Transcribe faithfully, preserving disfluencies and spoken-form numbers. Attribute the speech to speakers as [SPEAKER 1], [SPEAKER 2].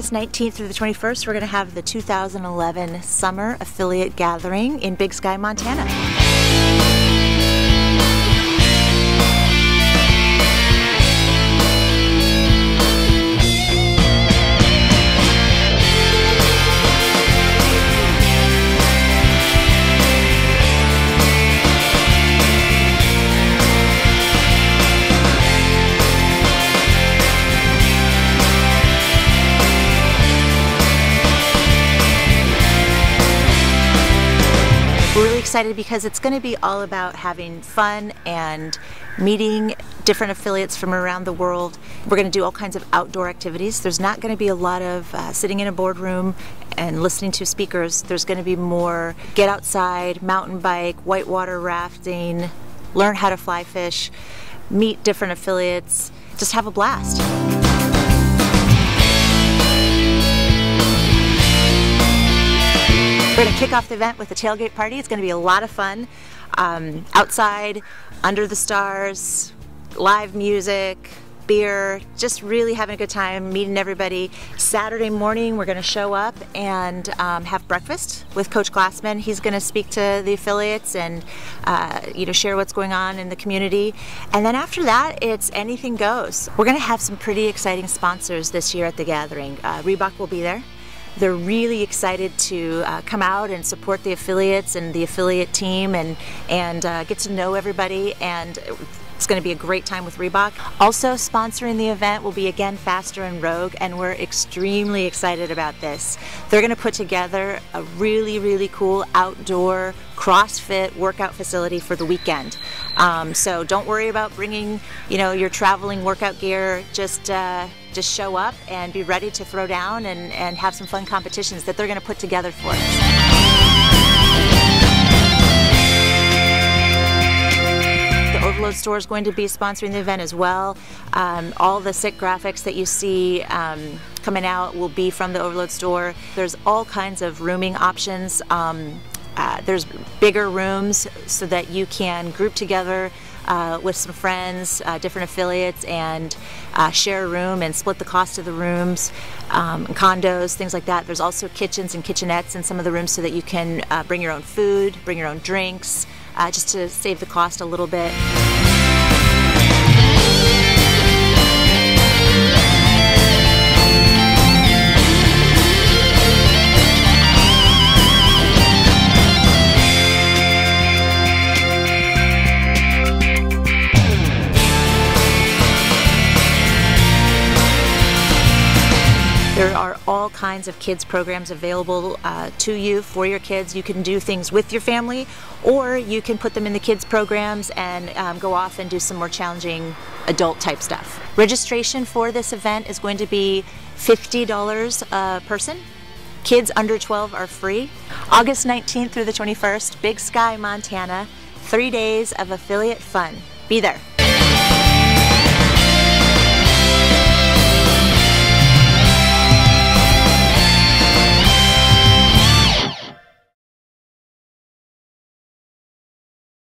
[SPEAKER 1] August nineteenth through the twenty-first, we're going to have the two thousand eleven Summer Affiliate Gathering in Big Sky, Montana. We're really excited because it's going to be all about having fun and meeting different affiliates from around the world. We're going to do all kinds of outdoor activities. There's not going to be a lot of uh, sitting in a boardroom and listening to speakers. There's going to be more get outside, mountain bike, whitewater rafting, learn how to fly fish, meet different affiliates, just have a blast. We're going to kick off the event with a tailgate party. It's going to be a lot of fun. Um, outside, under the stars, live music, beer, just really having a good time, meeting everybody. Saturday morning, we're going to show up and um, have breakfast with Coach Glassman. He's going to speak to the affiliates and uh, you know, share what's going on in the community. And then after that, it's anything goes. We're going to have some pretty exciting sponsors this year at the gathering. Uh, Reebok will be there. They're really excited to uh, come out and support the affiliates and the affiliate team and, and uh, get to know everybody, and it's going to be a great time with Reebok. Also sponsoring the event will be again Faster and Rogue, and we're extremely excited about this. They're going to put together a really, really cool outdoor CrossFit workout facility for the weekend. Um, so don't worry about bringing, you know, your traveling workout gear. Just uh, just show up and be ready to throw down and, and have some fun competitions that they're going to put together for us. The Overload store is going to be sponsoring the event as well. Um, all the sick graphics that you see um, coming out will be from the Overload store. There's all kinds of rooming options. Um, uh, there's bigger rooms so that you can group together Uh, with some friends, uh, different affiliates, and uh, share a room and split the cost of the rooms, um, condos, things like that. There's also kitchens and kitchenettes in some of the rooms so that you can uh, bring your own food, bring your own drinks, uh, just to save the cost a little bit. There are all kinds of kids programs available uh, to you for your kids. You can do things with your family, or you can put them in the kids programs and um, go off and do some more challenging adult type stuff. Registration for this event is going to be fifty dollars a person. Kids under twelve are free. August nineteenth through the twenty-first, Big Sky, Montana. Three days of affiliate fun. Be there.